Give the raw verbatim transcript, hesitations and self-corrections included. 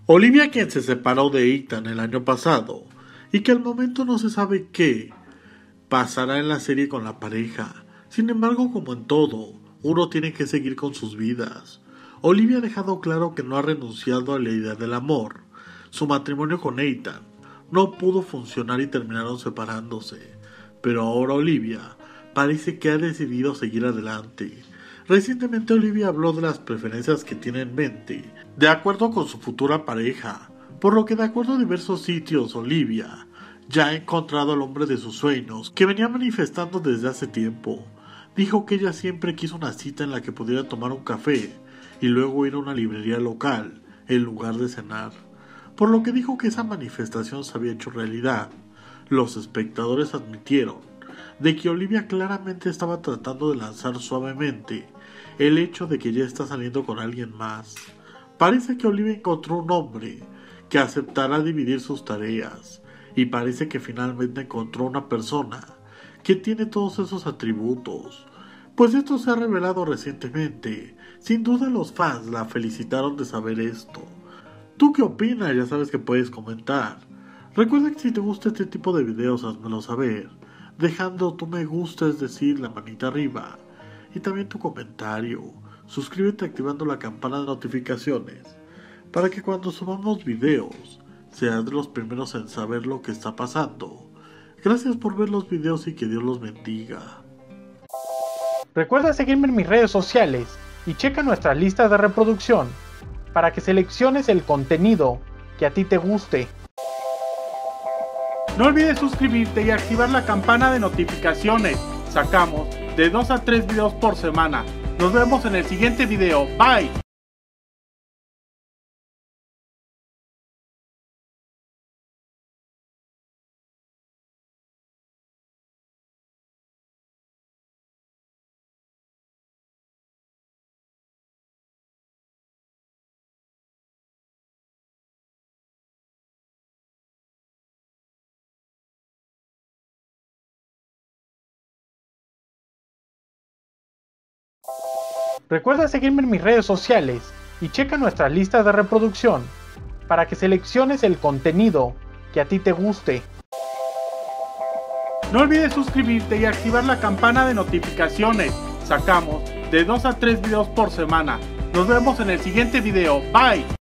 Olivia, quien se separó de Ethan el año pasado, y que al momento no se sabe qué pasará en la serie con la pareja. Sin embargo, como en todo, uno tiene que seguir con sus vidas. Olivia ha dejado claro que no ha renunciado a la idea del amor. Su matrimonio con Ethan no pudo funcionar y terminaron separándose, pero ahora Olivia parece que ha decidido seguir adelante. Recientemente Olivia habló de las preferencias que tiene en mente, de acuerdo con su futura pareja, por lo que de acuerdo a diversos sitios, Olivia ya ha encontrado al hombre de sus sueños, que venía manifestando desde hace tiempo. Dijo que ella siempre quiso una cita en la que pudiera tomar un café y luego ir a una librería local, en lugar de cenar, por lo que dijo que esa manifestación se había hecho realidad. Los espectadores admitieron de que Olivia claramente estaba tratando de lanzar suavemente el hecho de que ya está saliendo con alguien más. Parece que Olivia encontró un hombre que aceptará dividir sus tareas, y parece que finalmente encontró una persona que tiene todos esos atributos, pues esto se ha revelado recientemente. Sin duda los fans la felicitaron de saber esto. ¿Tú qué opinas? Ya sabes que puedes comentar. Recuerda que si te gusta este tipo de videos, házmelo saber, dejando tu me gusta, es decir, la manita arriba, y también tu comentario. Suscríbete activando la campana de notificaciones, para que cuando subamos videos, seas de los primeros en saber lo que está pasando. Gracias por ver los videos y que Dios los bendiga. Recuerda seguirme en mis redes sociales y checa nuestras listas de reproducción para que selecciones el contenido que a ti te guste. No olvides suscribirte y activar la campana de notificaciones. Sacamos de dos a tres videos por semana. Nos vemos en el siguiente video. Bye. Recuerda seguirme en mis redes sociales y checa nuestras listas de reproducción para que selecciones el contenido que a ti te guste. No olvides suscribirte y activar la campana de notificaciones. Sacamos de dos a tres videos por semana. Nos vemos en el siguiente video. Bye.